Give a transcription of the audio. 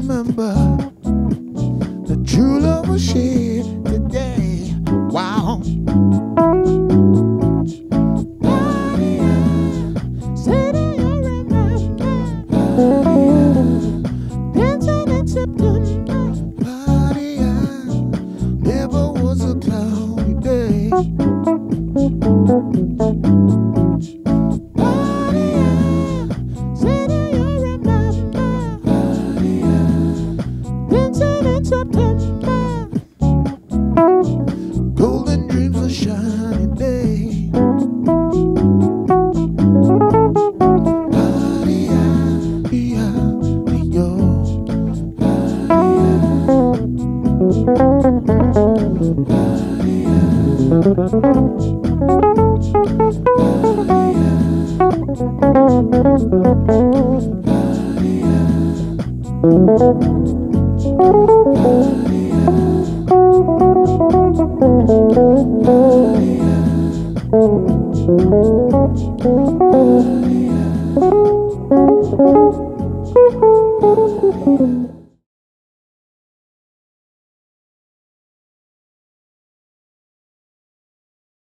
remember the true love was shared today. Wow. Say that you remember dancing in September. Party, never was a cloudy day. September, golden dreams of shining day.